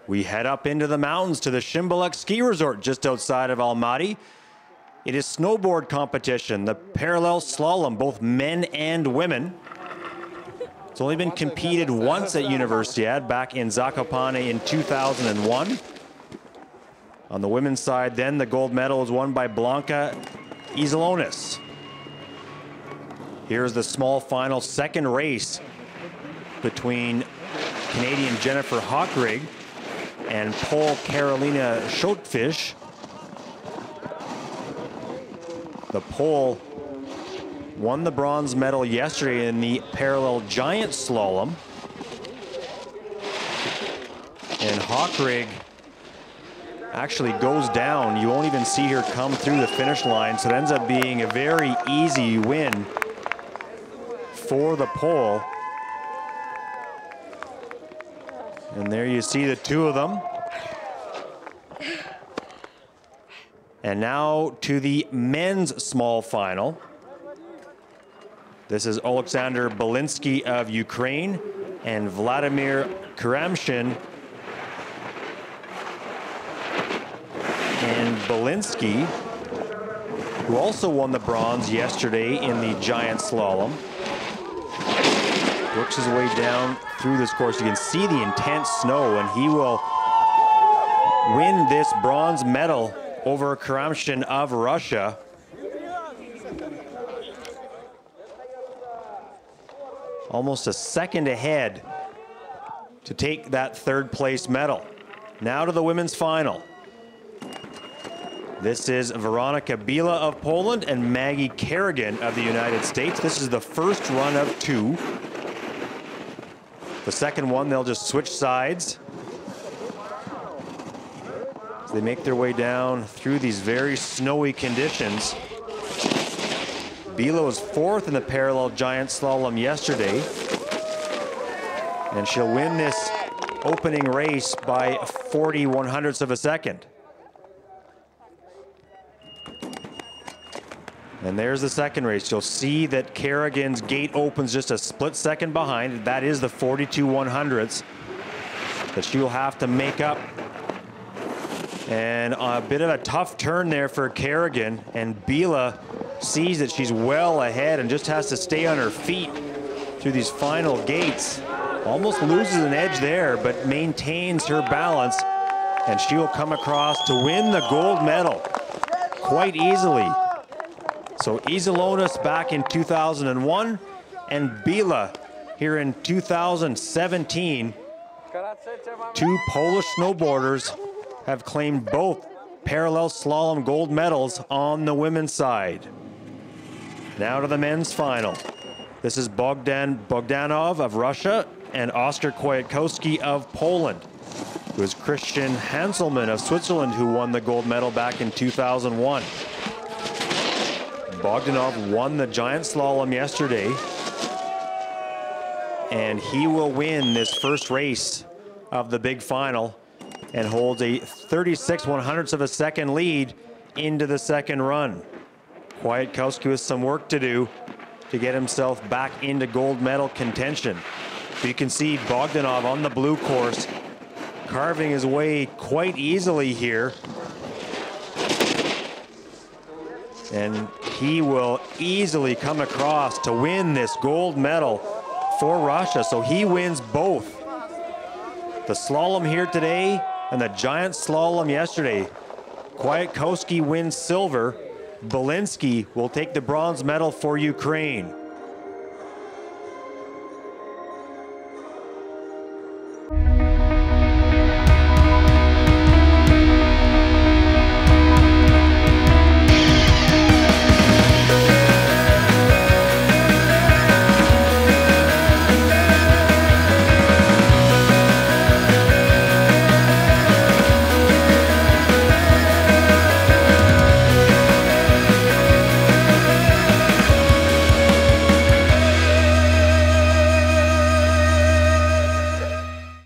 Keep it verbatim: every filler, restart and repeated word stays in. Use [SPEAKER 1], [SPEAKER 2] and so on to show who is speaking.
[SPEAKER 1] We head up into the mountains to the Shimbolek Ski Resort just outside of Almaty. It is snowboard competition, the parallel slalom, both men and women. It's only been competed once at Universiade back in Zakopane in two thousand one. On the women's side then, the gold medal was won by Blanca Izolonis. Here's the small final second race between Canadian Jennifer Hockrig and Pole Carolina Schottfisch. The Pole won the bronze medal yesterday in the parallel giant slalom. And Hockrig actually goes down. You won't even see her come through the finish line, so it ends up being a very easy win for the Pole. And there you see the two of them. And now to the men's small final. This is Alexander Belinsky of Ukraine and Vladimir Kuramshin. And Belinsky, who also won the bronze yesterday in the giant slalom, works his way down through this course. You can see the intense snow, and he will win this bronze medal over Kuramshin of Russia. Almost a second ahead to take that third place medal. Now to the women's final. This is Veronika Bila of Poland and Maggie Kerrigan of the United States. This is the first run of two. The second one, they'll just switch sides. As they make their way down through these very snowy conditions. Bila was fourth in the parallel giant slalom yesterday. And she'll win this opening race by forty one hundredths of a second. And there's the second race. You'll see that Kerrigan's gate opens just a split second behind. That is the forty-two one hundredths that she will have to make up. And a bit of a tough turn there for Kerrigan, and Bila sees that she's well ahead and just has to stay on her feet through these final gates. Almost loses an edge there, but maintains her balance, and she will come across to win the gold medal quite easily. So Izolonis back in two thousand one, and Bila here in two thousand seventeen. Two Polish snowboarders have claimed both parallel slalom gold medals on the women's side. Now to the men's final. This is Bogdan Bogdanov of Russia and Oskar Kwiatkowski of Poland. It was Christian Hanselmann of Switzerland who won the gold medal back in two thousand one. Bogdanov won the giant slalom yesterday, and he will win this first race of the big final and holds a thirty-six one hundredths of a second lead into the second run. Kwiatkowski with some work to do to get himself back into gold medal contention. But you can see Bogdanov on the blue course carving his way quite easily here. And he will easily come across to win this gold medal for Russia. So he wins both the slalom here today and the giant slalom yesterday. Kwiatkowski wins silver. Belinsky will take the bronze medal for Ukraine.